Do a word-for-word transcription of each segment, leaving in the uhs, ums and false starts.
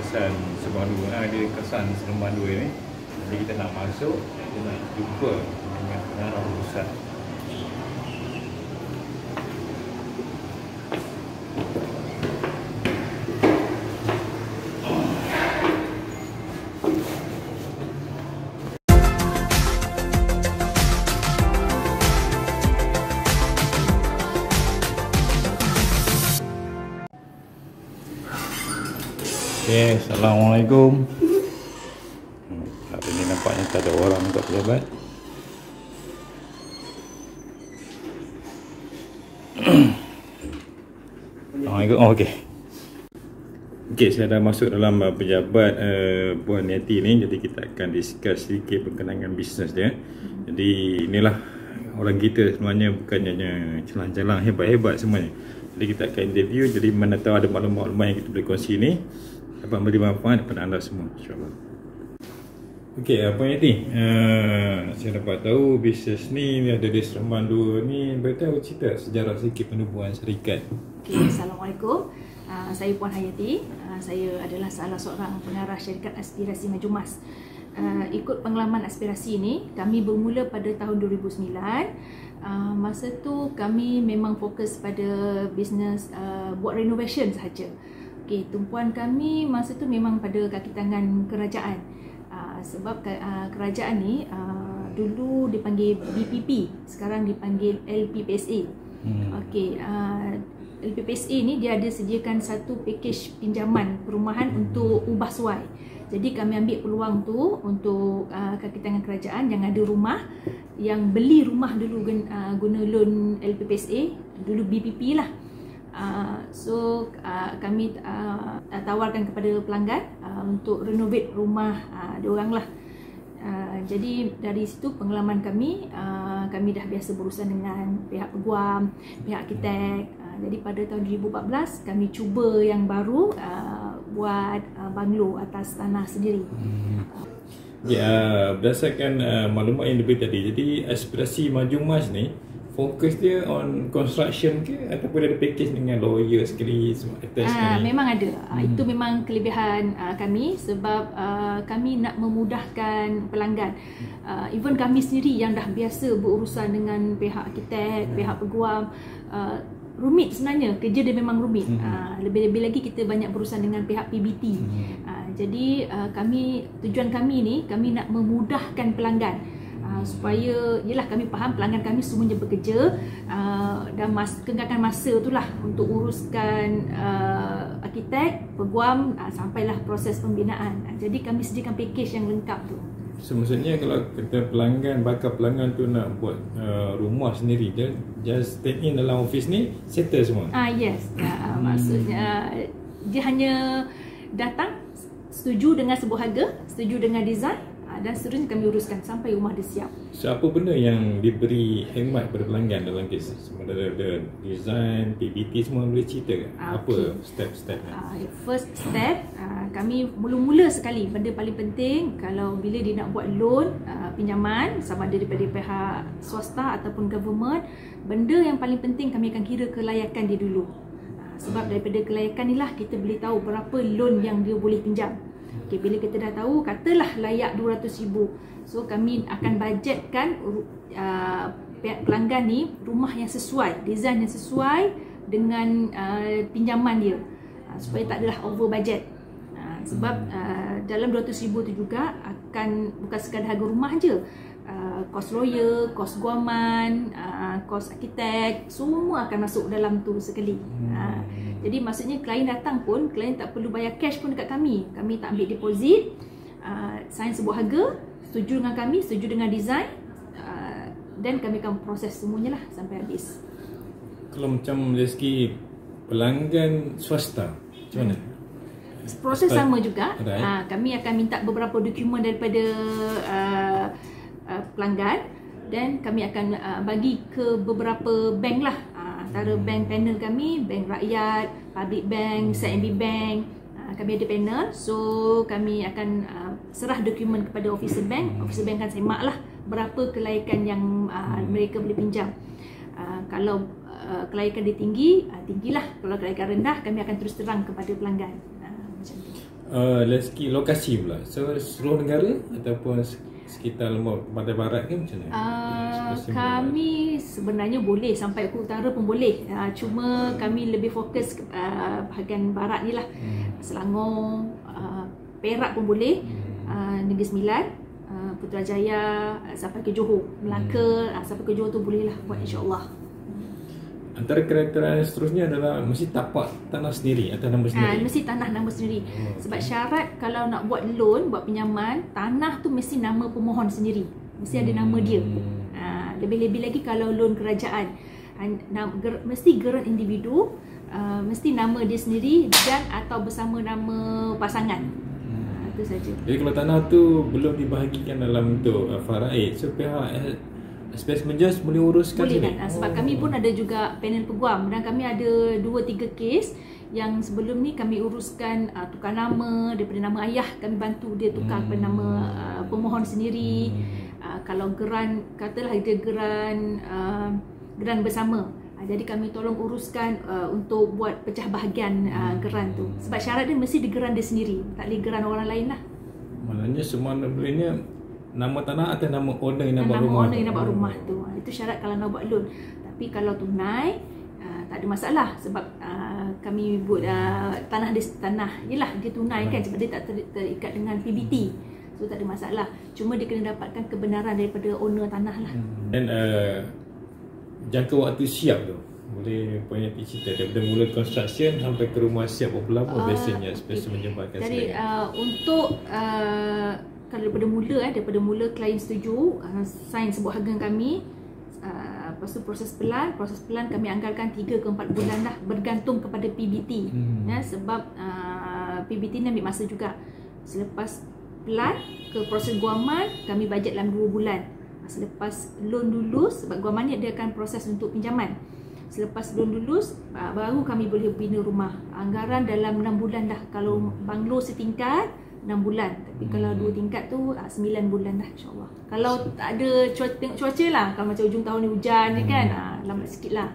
kawasan Sembawang dua, ha, dia kawasan Sembawang dua ni. Jadi kita nak masuk, kita nak jumpa dengan pengarah pusat. Okay, Assalamualaikum. hmm, Hari ni nampaknya tak ada orang kat pejabat. Assalamualaikum. Oh, okay. Okay, saya dah masuk dalam uh, pejabat uh, Puan Neti ni. Jadi kita akan discuss sedikit berkenaan bisnes dia. Jadi inilah orang kita sebenarnya, bukannya celang-celang hebat-hebat semuanya. Jadi kita akan interview. Jadi mana tahu ada maklumat-maklumat yang kita boleh kongsi ni dapat memberi manfaat kepada anda semua, insyaAllah. Okey, apa yang ni? Uh, saya dapat tahu bisnes ni, ni ada di Sembawang dua ni. Beritahu cerita sejarah sedikit penubuhan syarikat. Okey, Assalamualaikum. Uh, saya Puan Hayati. Uh, saya adalah salah seorang pengarah syarikat Aspirasi Maju Mas. Uh, ikut pengalaman aspirasi ini, kami bermula pada tahun dua ribu sembilan. Uh, masa tu kami memang fokus pada bisnes uh, buat renovation sahaja. Okay, tumpuan kami masa tu memang pada kaki tangan kerajaan. Uh, sebab uh, kerajaan ni uh, dulu dipanggil B P P, sekarang dipanggil L P P S A. Hmm. Okey, uh, L P P S A ni dia ada sediakan satu pakej pinjaman perumahan untuk ubah suai. Jadi kami ambil peluang tu untuk uh, kaki tangan kerajaan yang ada rumah, yang beli rumah dulu uh, guna loan L P P S A, dulu B P P lah. Uh, so uh, kami uh, tawarkan kepada pelanggan uh, untuk renovate rumah uh, diorang lah. Uh, jadi dari situ pengalaman kami, uh, kami dah biasa berurusan dengan pihak peguam, pihak arkitek. Uh, jadi pada tahun dua ribu empat belas kami cuba yang baru, uh, buat uh, banglo atas tanah sendiri. Hmm. Ya, berdasarkan uh, maklumat yang diberi tadi, jadi Aspirasi Maju Mas ni fokus dia on construction ke ataupun ada package dengan lawyer sekali semua attach uh, memang ada. Uh, hmm. Itu memang kelebihan uh, kami sebab uh, kami nak memudahkan pelanggan. Uh, even kami sendiri yang dah biasa berurusan dengan pihak arkitek, pihak peguam, uh, rumit sebenarnya, kerja dia memang rumit. Hmm. Uh, lebih-lebih lagi kita banyak berurusan dengan pihak P B T. Hmm. Uh, jadi uh, kami, tujuan kami ni, kami nak memudahkan pelanggan. Uh, supaya, yelah kami faham pelanggan kami semuanya bekerja uh, dan mas, kenggakan masa tu lah untuk uruskan uh, arkitek, peguam, uh, sampailah proses pembinaan. Uh, jadi kami sediakan package yang lengkap tu. So maksudnya kalau kita pelanggan, bakal pelanggan tu nak buat uh, rumah sendiri, dia just take in dalam office ni, settle semua? Ah uh, yes, uh, hmm. maksudnya uh, dia hanya datang, setuju dengan sebuah harga, setuju dengan design, dan seterusnya kami uruskan sampai rumah dia siap. So apa benda yang diberi khidmat kepada pelanggan dalam kes? Semua ada design, P P T, semua boleh cerita ke? Ah, apa okay. step-step? Uh, first step, uh, kami mula-mula sekali, benda paling penting kalau bila dia nak buat loan, uh, pinjaman, sama ada daripada pihak swasta ataupun government, benda yang paling penting kami akan kira kelayakan dia dulu. Uh, sebab daripada kelayakan ni lah kita boleh tahu berapa loan yang dia boleh pinjam. Okay, bila kita dah tahu, katalah layak dua ratus ribu, so kami akan bajetkan uh, pihak pelanggan ni rumah yang sesuai, design yang sesuai dengan uh, pinjaman dia, uh, supaya tak adalah over budget. Uh, sebab uh, dalam dua ratus ribu tu juga akan bukan sekadar harga rumah je, uh, kos lawyer, kos guaman, uh, kos arkitek, semua akan masuk dalam tu sekali. Uh, Jadi maksudnya klien datang pun, klien tak perlu bayar cash pun dekat kami. Kami tak ambil deposit, uh, sign sebuah harga, setuju dengan kami, setuju dengan design, uh, dan kami akan proses semuanya lah sampai habis. Kalau macam dari segi pelanggan swasta, macam mana? Proses Asal, sama juga. Right. Uh, kami akan minta beberapa dokumen daripada uh, uh, pelanggan, dan kami akan uh, bagi ke beberapa bank lah. Antara bank panel kami, Bank Rakyat, Public Bank, C I M B Bank, uh, kami ada panel. So kami akan uh, serah dokumen kepada officer bank. Officer bank akan semak lah berapa kelayakan yang uh, mereka boleh pinjam. Uh, kalau uh, kelayakan dia tinggi, uh, tinggilah. Kalau kelayakan rendah, kami akan terus terang kepada pelanggan. Uh, macam tu. Uh, dari segi lokasi pula, so seluruh negara ataupun sekitar lembah pantai barat ke macam mana? Uh, kami sebenarnya boleh sampai ke utara pun boleh. Uh, cuma kami lebih fokus uh, bahagian barat ni lah. Hmm. Selangor, uh, Perak pun boleh. Uh, Negeri Sembilan, uh, Putrajaya, uh, sampai ke Johor, Melaka, hmm. uh, sampai ke Johor tu boleh lah buat, insya-Allah. Antara kriteria seterusnya adalah mesti tapak tanah sendiri atau nama sendiri? Ha, mesti tanah nama sendiri. Oh, sebab okay. syarat kalau nak buat loan, buat pinjaman, tanah tu mesti nama pemohon sendiri. Mesti ada nama dia. Ha, lebih-lebih lagi kalau loan kerajaan. Ha, ger, mesti geran individu, uh, mesti nama dia sendiri dan atau bersama nama pasangan. Ha, itu saja. Jadi kalau tanah tu belum dibahagikan dalam bentuk uh, faraid, so pihak S P S Menjas boleh uruskan boleh kan? Sebab oh. kami pun ada juga panel peguam dan kami ada dua tiga kes yang sebelum ni kami uruskan uh, tukar nama daripada nama ayah, kami bantu dia tukar hmm. kepada nama uh, pemohon sendiri. hmm. uh, kalau geran, katalah dia geran uh, geran bersama, uh, jadi kami tolong uruskan uh, untuk buat pecah bahagian uh, geran tu. Sebab syarat dia mesti di geran dia sendiri, tak boleh geran orang lain lah. Maknanya semua bolehnya nama tanah atau nama owner yang nak buat nama rumah. Nama owner yang nak buat rumah tu. Itu syarat kalau nak buat loan. Tapi kalau tunai, uh, tak ada masalah sebab uh, kami buat uh, tanah dia tanah. Yalah dia tunai kan sebab dia tak ter, terikat dengan P B T. So tak ada masalah. Cuma dia kena dapatkan kebenaran daripada owner tanah lah. Dan uh, jangka waktu siap tu. Boleh punya cerita daripada mula construction sampai ke rumah siap berapa lama uh, biasanya S P S okay. menjembatkan Jadi uh, untuk uh, kalau daripada mula eh daripada mula klien setuju uh, sign sebuah harga kami, uh, lepas tu proses pelan proses pelan kami anggarkan tiga ke empat bulan dah bergantung kepada P B T. hmm. ya, sebab uh, P B T ni ambil masa juga. Selepas pelan ke proses guaman kami bajet dalam dua bulan. Selepas loan lulus, sebab guaman ni dia akan proses untuk pinjaman. Selepas loan lulus uh, baru kami boleh bina rumah. Anggaran dalam enam bulan dah. Kalau banglo setingkat enam bulan, tapi hmm. kalau dua tingkat tu sembilan bulan dah, insyaAllah. Kalau tak ada cuaca, tengok cuaca lah. Kalau macam ujung tahun ni hujan ni hmm. kan, ha, lambat sikit lah.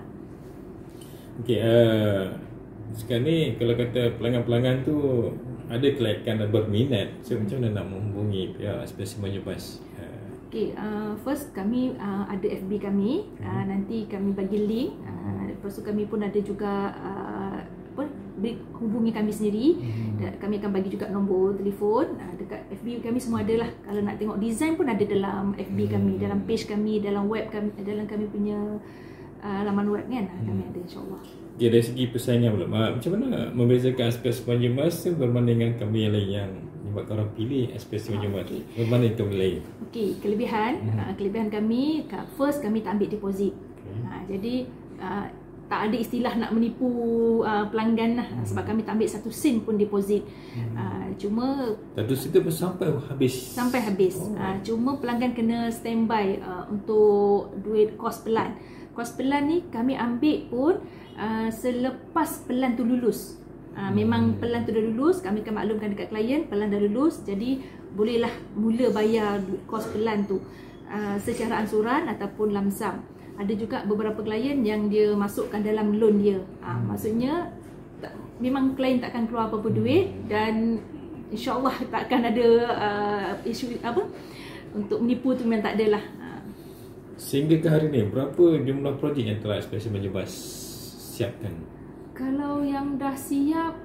Okay, uh, sekarang ni kalau kata pelanggan-pelanggan tu ada kelayakan dan berminat, so macam mana nak menghubungi pihak S P S Menjebas? Okay, uh, first kami uh, ada F B kami, hmm. uh, nanti kami bagi link. Uh, lepas tu kami pun ada juga uh, apa, hubungi kami sendiri. hmm. Kami akan bagi juga nombor telefon. uh, Dekat F B kami semua ada lah. Kalau nak tengok design pun ada dalam F B kami, dalam page kami, dalam web kami, dalam kami punya uh, laman web kan. hmm. Kami ada, insyaAllah. Okay, dari segi persaingan pula, macam mana membezakan S P S Menjebas berbanding dengan kami yang lain yang buat orang pilih S P S Menjebas? Okay. Berbanding kami lain? Okay, kelebihan hmm. uh, kelebihan kami, first kami tak ambil deposit. okay. uh, Jadi uh, tak ada istilah nak menipu uh, pelanggan lah. hmm. Sebab kami tak ambil satu sen pun deposit. hmm. uh, Cuma satu sen tu sampai habis? Sampai habis. oh. uh, Cuma pelanggan kena standby uh, untuk duit kos pelan. Kos pelan ni kami ambil pun uh, selepas pelan tu lulus. uh, hmm. Memang pelan tu dah lulus, kami akan maklumkan dekat klien pelan dah lulus, jadi bolehlah mula bayar duit kos pelan tu uh, secara ansuran ataupun lamsam. Ada juga beberapa klien yang dia masukkan dalam loan dia. Ha, maksudnya tak, memang klien takkan keluar apa-apa duit dan insya-Allah takkan ada uh, isu apa untuk menipu tu, memang tak ada lah. Ha. Sehingga ke hari ni berapa jumlah projek yang telah S P S Menjebas siapkan? Kalau yang dah siap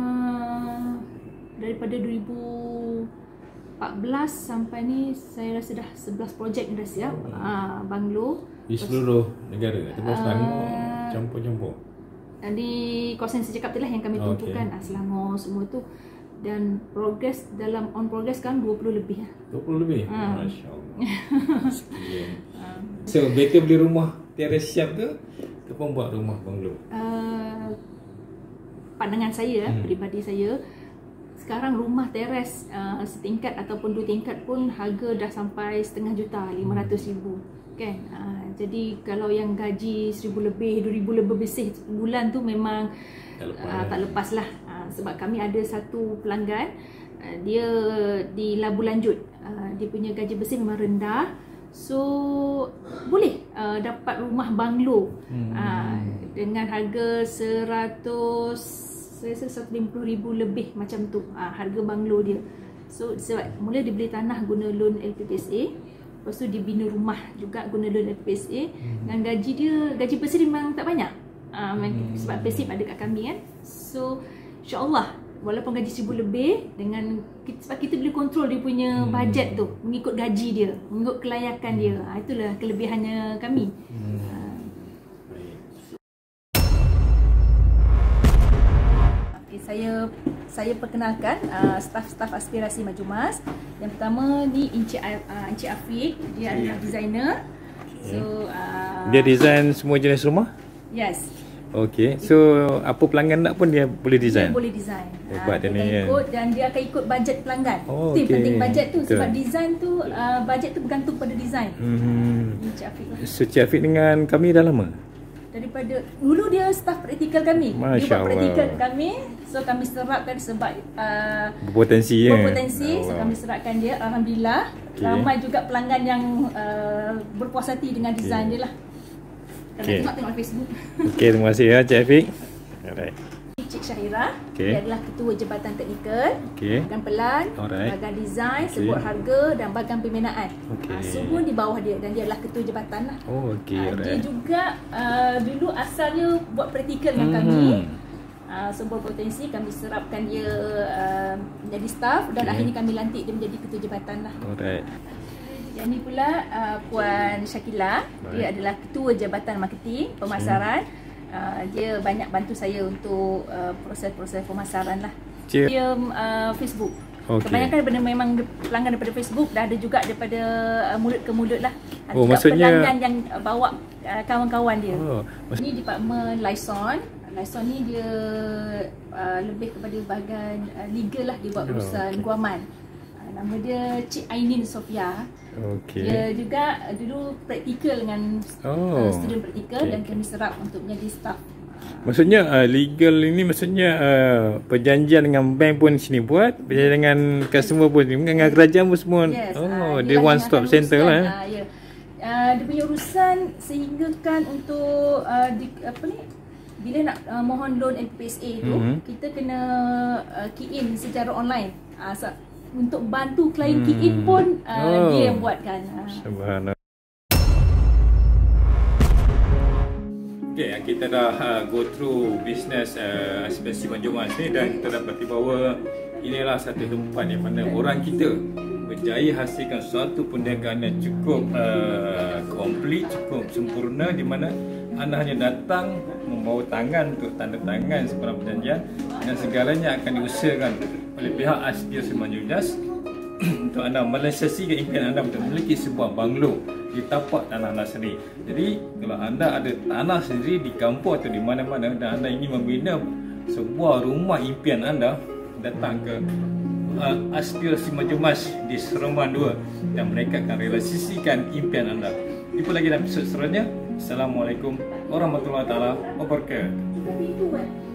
uh, daripada dua ribu empat belas sampai ni saya rasa dah sebelas projek dah siap. oh. uh, Banglo di seluruh negara ataupun Selangor uh, campur-campur? Di kawasan saya cakap tu lah yang kami tumpukan. okay. Selangor semua tu, dan progress dalam on progress kan dua puluh lebih. dua puluh lebih? Uh. Masya-Allah. So better beli rumah teres siap ke ataupun buat rumah banglo? Uh, pandangan saya, hmm. peribadi saya, sekarang rumah teres uh, setingkat ataupun dua tingkat pun harga dah sampai setengah juta, lima ratus ribu kan. Uh, jadi kalau yang gaji seribu lebih, dua ribu lebih bersih bulan tu memang tak lepas, uh, tak lepas lah. Uh, sebab kami ada satu pelanggan, uh, dia di Labu Lanjut, uh, dia punya gaji bersih memang rendah. So boleh uh, dapat rumah banglo hmm. uh, dengan harga seratus saya rasa seratus lima puluh ribu lebih macam tu uh, harga banglo dia. So sebab mula dia beli tanah guna loan L P P S A, lepas tu dia bina rumah juga guna loan L P P S A. hmm. Dan gaji dia, gaji pasir memang tak banyak uh, hmm. sebab pasir ada kat kami kan. So insyaAllah walaupun gaji seribu lebih, dengan sebab kita boleh kontrol dia punya hmm. bajet tu mengikut gaji dia, mengikut kelayakan dia. uh, Itulah kelebihannya kami. hmm. uh, Saya saya perkenalkan uh, staf-staf aspirasi Majumas. Yang pertama ni Encik uh, Encik Afiq, dia adalah designer. So uh, dia design semua jenis rumah? Yes. Okey. So apa pelanggan nak pun dia boleh design. Dia boleh design. Hebat uh, dia dia akan ikut dan dia akan ikut bajet pelanggan. Oh, itu yang okay. penting bajet tu. Betul. Sebab design tu uh, bajet tu bergantung pada design. Hmm. Encik Afiq. So Encik Afiq dengan kami dah lama? Daripada dulu dia staff praktikal kami. Masya dia buat praktikal Allah. kami. So kami serapkan sebab uh, berpotensi ya. Berpotensi. So kami serapkan dia. Alhamdulillah. Okay. Ramai juga pelanggan yang uh, berpuas hati dengan design okay. dia lah. Kalau okay. tengok tengok Facebook. Okey, terima kasih ya Encik Afiq. Alright. Encik Syahira, okay. dia adalah ketua Jabatan Teknikal, okay. bahagian pelan, Alright. bahagian design, okay. sebut harga dan bahagian pembinaan. Okay. Uh, semua di bawah dia dan dia adalah ketua jabatan lah. Oh, okay. uh, Alright. Dia juga uh, dulu asalnya buat praktikal dengan hmm. kami. Uh, so berpotensi kami serapkan dia uh, menjadi staff dan okay. akhirnya kami lantik dia menjadi ketua jabatan lah. Alright. Yang ni pula uh, Puan Syakila, right. dia adalah ketua Jabatan Marketing Pemasaran. Okay. Uh, dia banyak bantu saya untuk uh, proses-proses pemasaran lah. Cik. Dia uh, Facebook. Okay. Kebanyakan daripada memang pelanggan daripada Facebook, dah ada juga daripada uh, mulut ke mulut lah. Ada oh, juga maksudnya pelanggan yang uh, bawa uh, kawan-kawan dia. Oh, ini department liaison. Liaison ni dia uh, lebih kepada bahagian uh, legal lah, dia buat urusan oh, okay. guaman. Uh, nama dia Cik Ainin Sofia. Okay. Dia juga uh, dulu praktikal dengan oh, uh, student praktikal okay. dan kami serap untuk menjadi staff. Maksudnya uh, legal ini maksudnya uh, perjanjian dengan bank pun sini buat, perjanjian dengan customer pun dengan kerajaan pun semua. Yes, oh, uh, dia one stop center lah. Uh, yeah. uh, dia punya urusan sehinggakan untuk uh, di, apa ni, bila nak uh, mohon loan L P P S A tu, mm-hmm. kita kena uh, key in secara online. Uh, so, untuk bantu klien hmm. key in pun uh, oh. dia yang buatkan. Subhanallah. Okay, kita dah uh, go through business uh, aspirasi Majumas ni dan kita dapati bahawa inilah satu tempat yang mana orang kita berjaya hasilkan suatu perniagaan yang cukup uh, komplit, cukup sempurna, di mana anda hanya datang membawa tangan untuk tanda tangan sebarang perjanjian dan segalanya akan diusahakan oleh pihak aspirasi Majumas untuk anda merealisasikan impian anda untuk memiliki sebuah banglo di tapak tanah anda sendiri. Jadi kalau anda ada tanah sendiri di kampung atau di mana-mana dan anda ingin membina sebuah rumah impian anda, datang ke uh, aspirasi Majumas di Seremban dua dan mereka akan realisasikan impian anda. Jumpa lagi dalam episod seterusnya. Assalamualaikum warahmatullahi wabarakatuh.